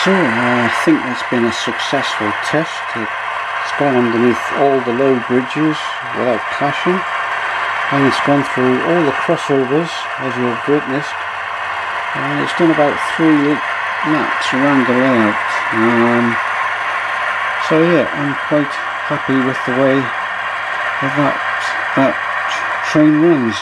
So I think that's been a successful test. It's gone underneath all the low bridges without clashing, and it's gone through all the crossovers as you've witnessed, and it's done about 3 laps around the layout. So yeah, I'm quite happy with the way that train runs.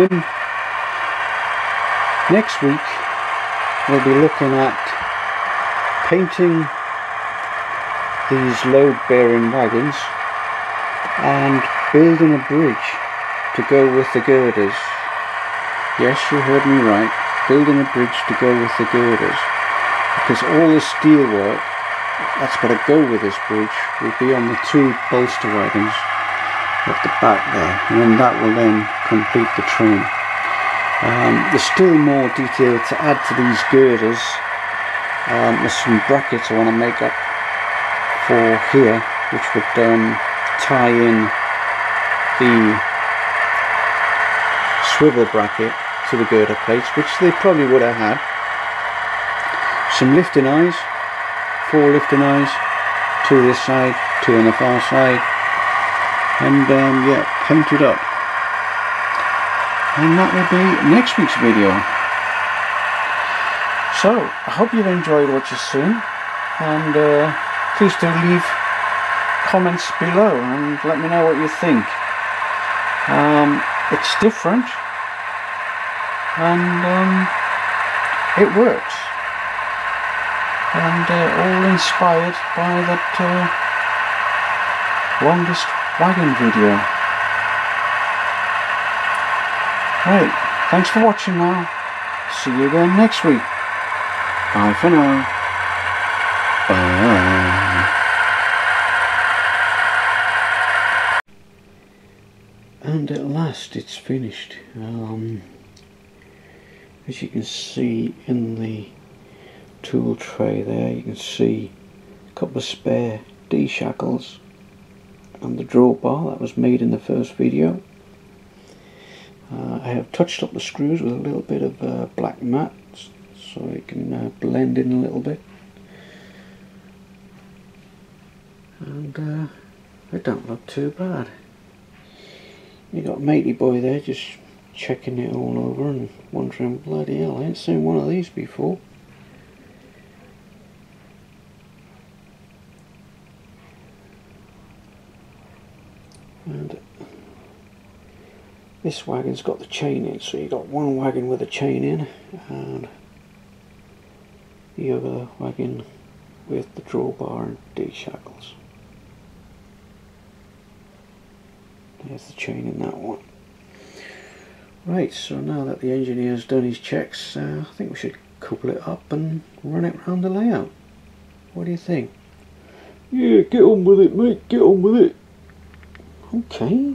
Next week we'll be looking at painting these load bearing wagons and building a bridge to go with the girders. Yes, you heard me right, building a bridge to go with the girders, because all the steel work that's got to go with this bridge will be on the 2 bolster wagons at the back there, and then that will then complete the train. There's still more detail to add to these girders. There's some brackets I want to make up for here, which would tie in the swivel bracket to the girder plates, which they probably would have had. Some lifting eyes, 4 lifting eyes, 2 this side, 2 on the far side, and yeah, painted up. And that will be next week's video. So I hope you've enjoyed what you've seen, and please do leave comments below and let me know what you think. It's different, and it works, and all inspired by that longest wagon video. Right, thanks for watching now. See you again next week. Bye for now. Bye. And at last it's finished. As you can see in the tool tray there, you can see a couple of spare D-shackles and the drawbar that was made in the first video. I have touched up the screws with a little bit of black matte so it can blend in a little bit, and they don't look too bad. You got Matey Boy there just checking it all over and wondering, bloody hell, I ain't seen one of these before. And this wagon's got the chain in, so you got one wagon with a chain in and the other wagon with the drawbar and D-shackles. There's the chain in that one. Right, so now that the engineer's done his checks, I think we should couple it up and run it round the layout. What do you think? Yeah, get on with it, mate, get on with it. Okay.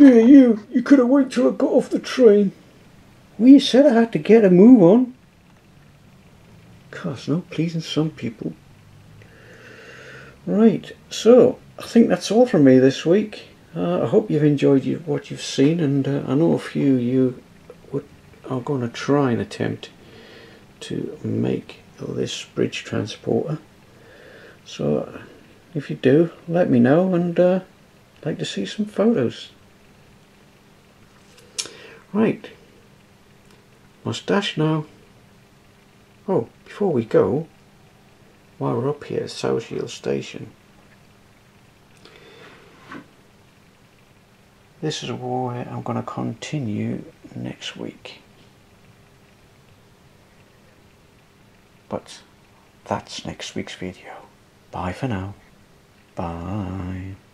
Here, you could have waited till I got off the train. Well, you said I had to get a move on. Gosh, no pleasing some people. Right, so I think that's all from me this week. I hope you've enjoyed what you've seen, and I know a few of you are going to try and attempt to make this bridge transporter. So if you do, let me know, and I'd like to see some photos. Right, mustache now. Oh, before we go, while we're up here at South Shield Station, this is where I'm going to continue next week. But that's next week's video. Bye for now. Bye.